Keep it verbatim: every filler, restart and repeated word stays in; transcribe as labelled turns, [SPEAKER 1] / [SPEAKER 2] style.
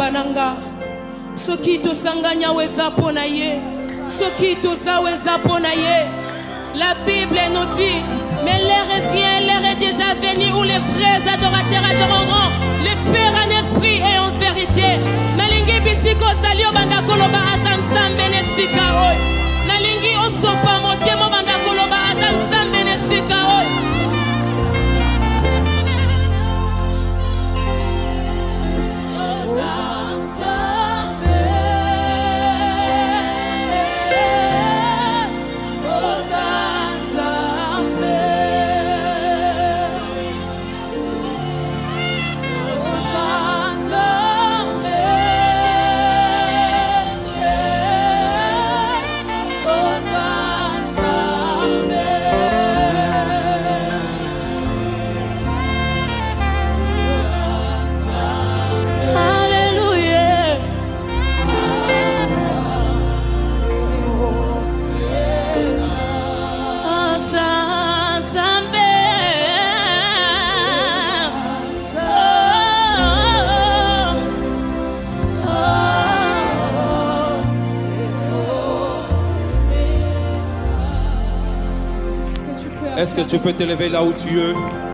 [SPEAKER 1] bananga. Soki to sanganya weza pona ye. Soki to sa weza pona ye. La Bible nous dit, mais l'heure vient, l'heure est déjà venue où les vrais adorateurs adoreront le Père en esprit et en vérité. Nalingi bisiko salio banda koloba asansambe nesika oi. Nalingi osopa motemo banda koloba asansambe nesika oi.
[SPEAKER 2] Est-ce que tu peux te lever là où tu es?